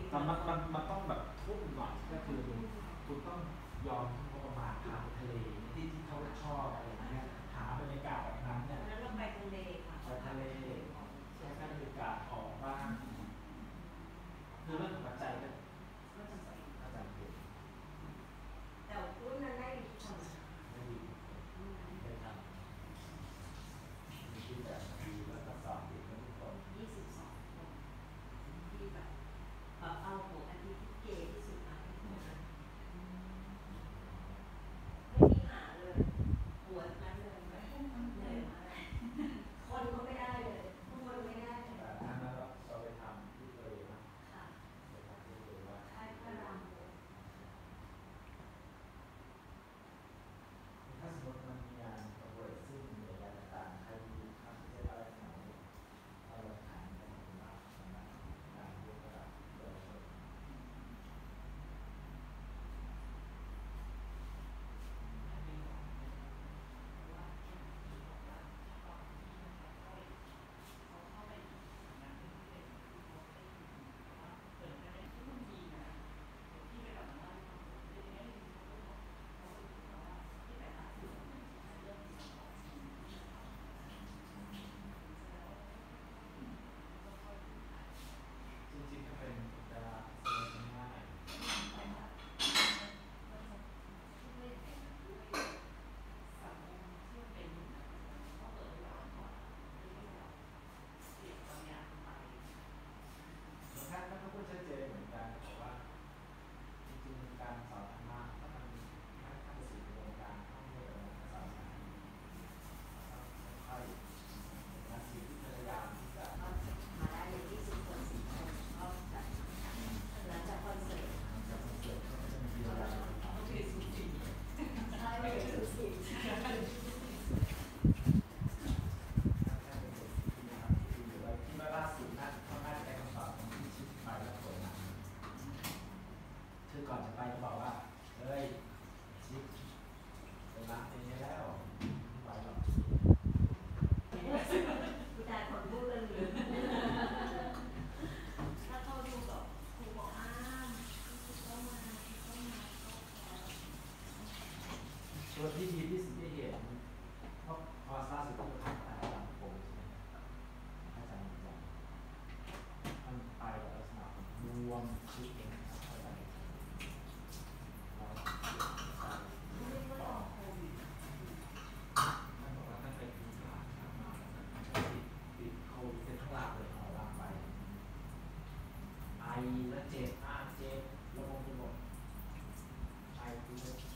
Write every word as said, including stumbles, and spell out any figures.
แต่มันมันมันต้องแบบทุ่มหน่อยก็คือคุณต้องยอมงบประมาณพาไปทะเลที่ที่เขาชอบอะไรอย่างเงี้ยหาบรรยากาศแบบนั้นเนี่ยแล้วเราไปทะเลค่ะไปทะเลใช้บรรยากาศออกบ้างคือเรื่องของปัจจัยก็ก็จะใส่ปัจจัยเยอะแต่รุ่นนั้นได้ดีทำไม่ดีไม่ทำมีที่แบบดีแล้วก็สอบดีแล้วทุกคนยี่สิบสองคนที่แบบแบบเอาหัวอันที่ที่เก๋ที่สุดมาให้คนนั้นไม่มีหาเลยหัวนั้นเลยไม่เหนื่อยมากคนก็ไม่ได้เลยทุกคนไม่ได้เลยแต่อันนั้นเราเราไปทำที่ทะเลนะค่ะไปทำที่ทะเลว่าใช่ก็รำเลยถ้าสมมติมันมีงานคอร์ปอเรทซึ่งมีอะไรต่างๆใครมีทำเซ็ตอะไรขนาดนี้เราลองถามกันดูนะงานยกระดับเยาวชนจริงๆก็เป็นดาราเซเลบง่ายท่านก็พูดชัดเจนเหมือนกันบอกว่าจริงๆการสอนธรรมะถ้ามันถ้าถ้าไปสู่วงการท่องเที่ยวแบบศาสนาค่อยๆนะสิ่งที่พยายามที่จะก็มาได้เลยยี่สิบคนสิบคนก็แบบหลังจากคอนเสิร์ตจะคอนเสิร์ตก็จะมีเวลาต้องมีสุขีใช่ไม่สุขีที่ว่าล่าสุดน่าเขาน่าจะได้คำตอบของที่ชิดไปแล้วผลนะคือก่อนจะไปก็บอกว่าเฮ้ยชิดไปร้านนี้แล้วไปหรอกผู้ชายคนพูดเรื่องหรือถ้าเขาดูแบบครูบอกอ้ามเข้ามาเข้ามาตัวที่ดีที่สุดที่เห็นเพราะพอล่าสุดที่ผ่านมาหลังโควิดใช่ไหมอาจารย์อาจารย์มันไปแบบลักษณะรวมชุดเองเข้าไปเราไม่ได้ว่าลองโควิดท่านบอกว่าท่านไปที่ตลาดมาติดติดโควิดเป็นทั้งหลักเลยเอาลากไปไอแล้วเจ็บอ้าเจ็บระบบระบบไอคือ